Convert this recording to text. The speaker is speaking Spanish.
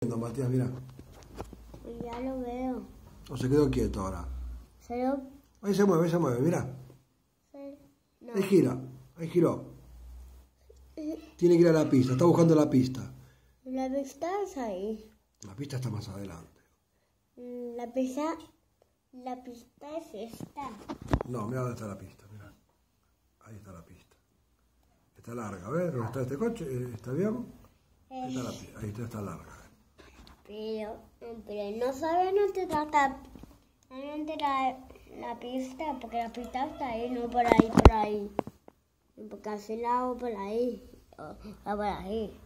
Matías, mira. Ya lo veo. O se quedó quieto ahora. Solo... Ahí se mueve, mira. No. Ahí gira, ahí giró. Tiene que ir a la pista, está buscando la pista. La pista es ahí. La pista está más adelante. La pista es esta. No, mira dónde está la pista, mira. Ahí está la pista. Está larga, ¿ves? ¿Dónde está este coche? ¿Está bien? Ahí está la pista, ahí está larga. Pero no sabe dónde está la pista, porque la pista está ahí, no por ahí. Porque así la hago por ahí, o por ahí.